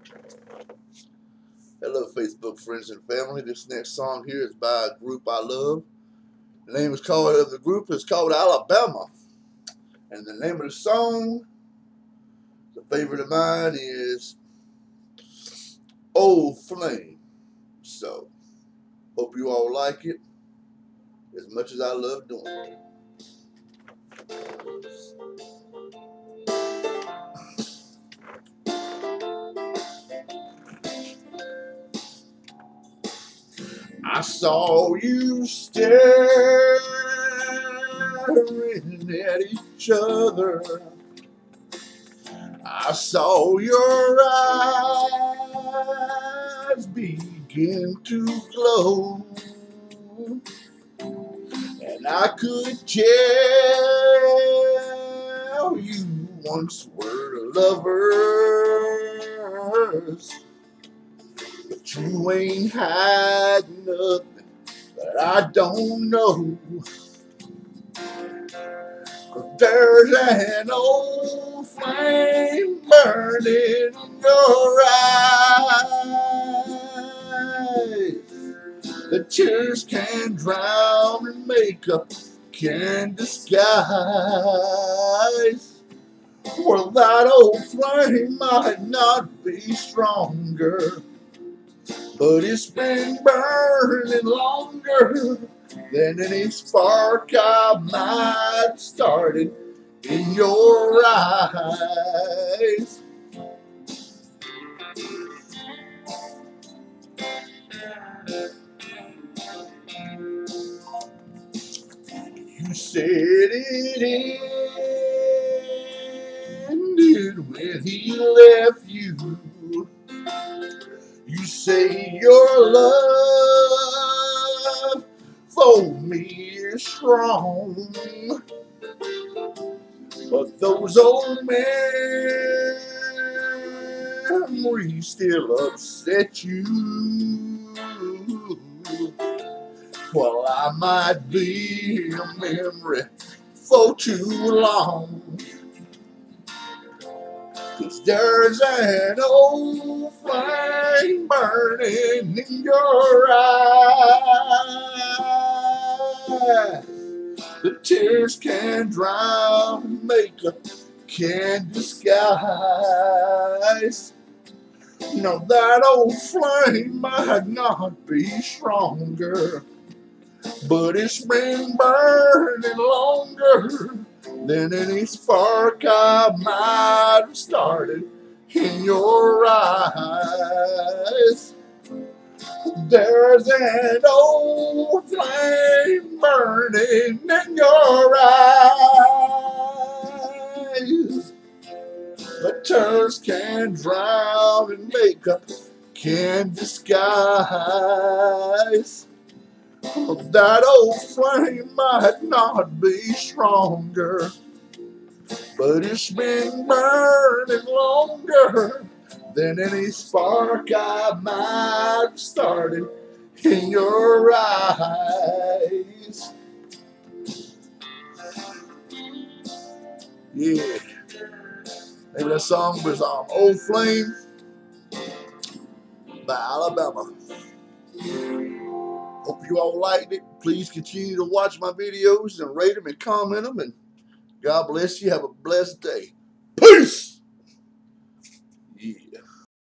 Hello, Facebook friends and family. This next song here is by a group I love. The name of the group is called Alabama. And the name of the song, the favorite of mine, is Old Flame. So, hope you all like it as much as I love doing it. I saw you staring at each other. I saw your eyes begin to glow, and I could tell you once were lovers, but you ain't had nothing that I don't know. There's an old flame burning in your eyes. The tears can drown and makeup can disguise. Well, that old flame might not be stronger, but it's been burning longer than any spark I might have started in your eyes. You said it ended when he left you. You say your love for me is strong, but those old memories still upset you. Well, I might be a memory for too long, 'cause there's an old flame burning in your eyes. The tears can drown, makeup can disguise. Now that old flame might not be stronger, but it's been burning longer than any spark I might have started in your eyes. There's an old flame burning in your eyes. The tears can drown and makeup can disguise. That old flame might not be stronger, but it's been burning longer than any spark I might have started in your eyes. Yeah. Maybe that song was Old Flame by Alabama. Hope you all liked it. Please continue to watch my videos and rate them and comment them. And God bless you. Have a blessed day. Peace!